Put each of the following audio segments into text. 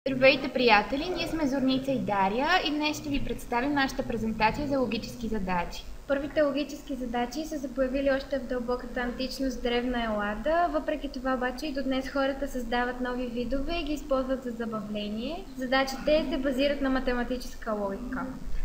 Здравейте, приятели! Ние сме Зорница и Дария и днес ще ви представим нашата презентация за логически задачи. Първите логически задачи са се появили още в дълбоката античност в древна Елада. Въпреки това обаче и до днес хората създават нови видове и ги използват за забавление. Задачите се базират на математическа логика.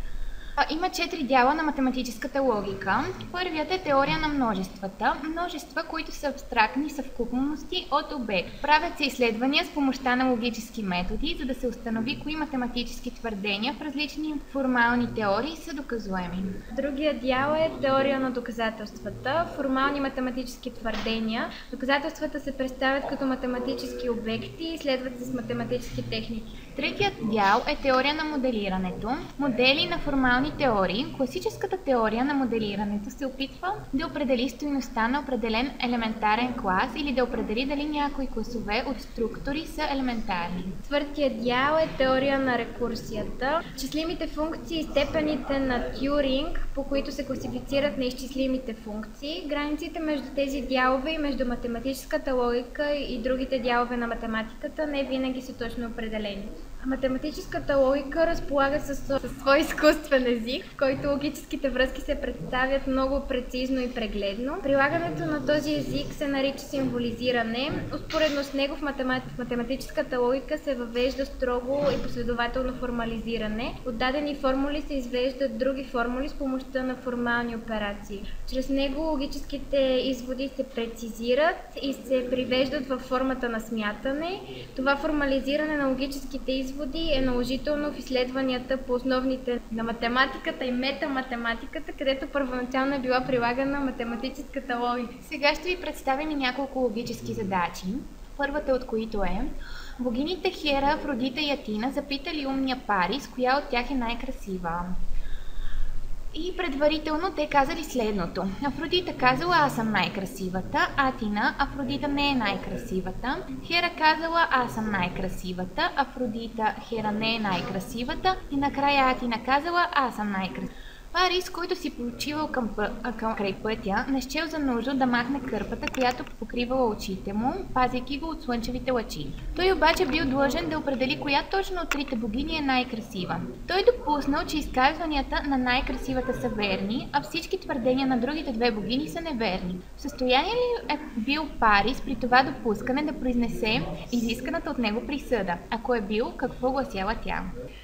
Има 4 дяла на математическата логика. Първият е теория на множествата. Множества, които са абстрактни съвкупности от обект. Правят се изследвания с помощта на логически методи, за да се установи кои математически твърдения в различни формални теории са доказуеми. Другия дял е теория на доказателствата. Формални математически твърдения. Доказателствата се представят като математически обекти и изследват се с математически техники. Третият дял е теория на моделирането. Модели на формални теории. Класическата теория на моделирането се опитва да определи стойността на определен елементарен клас или да определи дали някои класове от структури са елементарни. Четвъртият дял е теория на рекурсията. Числимите функции и степените на Тюринг, по които се класифицират неизчислимите функции. Границите между тези дялове и между математическата логика и другите дялове на математиката не винаги са точно определени. Математическата логика разполага със свой изкуствен език, в който логическите връзки се представят много прецизно и прегледно. Прилагането на този език се нарича символизиране. Успоредно с него в математическата логика се въвежда строго и последователно формализиране. От дадени формули се извеждат други формули с помощта на формални операции. Чрез него логическите изводи се прецизират и се привеждат във формата на смятане. Това формализиране на логическите изводи е наложително в изследванията по основните на математиката и метаматематиката, където първоначално е била прилагана математическата логика. Сега ще ви представим и няколко логически задачи. Първата от които е: богините Хера, Афродита и Атина запитали умния Парис, коя от тях е най-красива. И предварително те казали следното. Афродита казала: аз съм най-красивата. Атина: Афродита не е най-красивата. Хера казала: аз съм най-красивата. Афродита: Хера не е най-красивата. И накрая Атина казала: аз съм най-красивата. Парис, който си почивал край пътя, не счел за нужда да махне кърпата, която покривала очите му, пазейки го от слънчевите лъчи. Той обаче бил длъжен да определи коя точно от трите богини е най-красива. Той допуснал, че изказванията на най-красивата са верни, а всички твърдения на другите две богини са неверни. В състояние ли е бил Парис при това допускане да произнесе изисканата от него присъда? Ако е бил, какво гласяла тя?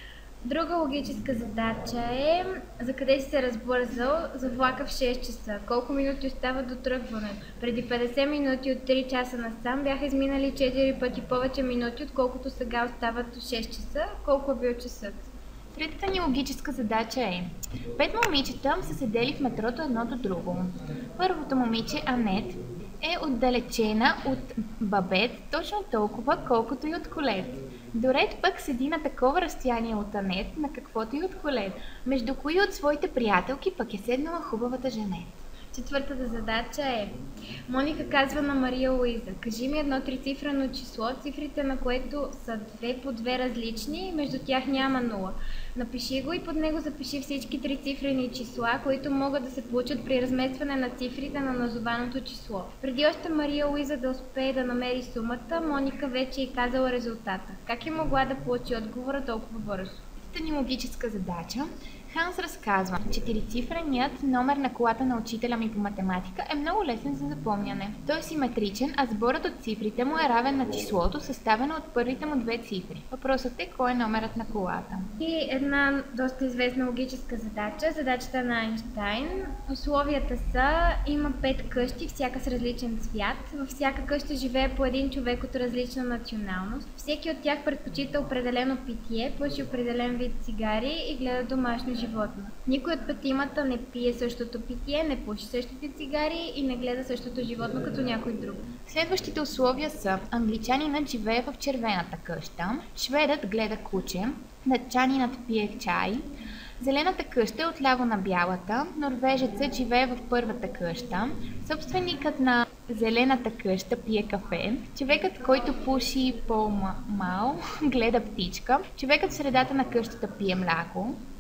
Друга логическа задача е: за къде си се разбързал за влака в 6 часа? Колко минути остава до тръгването? Преди 50 минути от 3 часа насам бяха изминали 4 пъти повече минути, отколкото сега остават до 6 часа. Колко е бил часът? Третата ни логическа задача е: 5 момичета са седели в метрото едно до друго. Първото момиче, Анет, е отдалечена от Бабет точно толкова, колкото и от Колет. Доред пък седи на такова разстояние от Анет, на каквото и от Колет. Между кои от своите приятелки пък е седнала хубавата Жанет? Четвъртата задача е: Моника казва на Мария Луиза: кажи ми едно трицифрено число, цифрите на което са 2 по 2 различни и между тях няма нула. Напиши го и под него запиши всички трицифрени числа, които могат да се получат при разместване на цифрите на назованото число. Преди още Мария Луиза да успее да намери сумата, Моника вече е казала резултата. Как е могла да получи отговора толкова бързо? Третата ни логическа задача: Ханс разказва, че трицифреният номер на колата на учителя ми по математика е много лесен за запомняне. Той е симетричен, а сборът от цифрите му е равен на числото, съставено от първите му две цифри. Въпросът е: кой е номерът на колата? И една доста известна логическа задача, задачата на Айнщайн. Условията са: има 5 къщи, всяка с различен цвят. Във всяка къща живее по един човек от различна националност. Всеки от тях предпочита определено питие, пуши определен вид цигари и гледа домашно животно. Никой от петимата не пие същото питие, не пуши същите цигари и не гледа същото животно като някой друг. Следващите условия са: англичанинът живее в червената къща, шведът гледа куче, датчанинът пие чай, зелената къща е отляво на бялата, норвежецът живее в първата къща, собственикът на зелената къща пие кафе, човекът, който пуши по-мал, гледа птичка, човекът в средата на къщата пие мляко,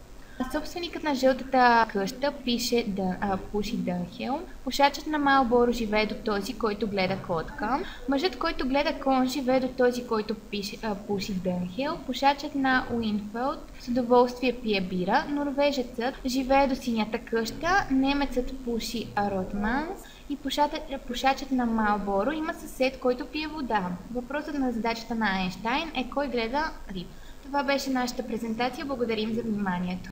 Собственикът на жълтата къща пуши Дънхел. Пушачът на Марлборо живее до този, който гледа котка. Мъжът, който гледа кон, живее до този, който пуши Дънхел. Пушачът на Уинфелд с удоволствие пие бира. Норвежецът живее до синята къща. Немецът пуши Ротманс. И пушачът на Марлборо има съсед, който пие вода. Въпросът на задачата на Айнщайн е кой гледа риб. Това беше нашата презентация. Благодарим за вниманието.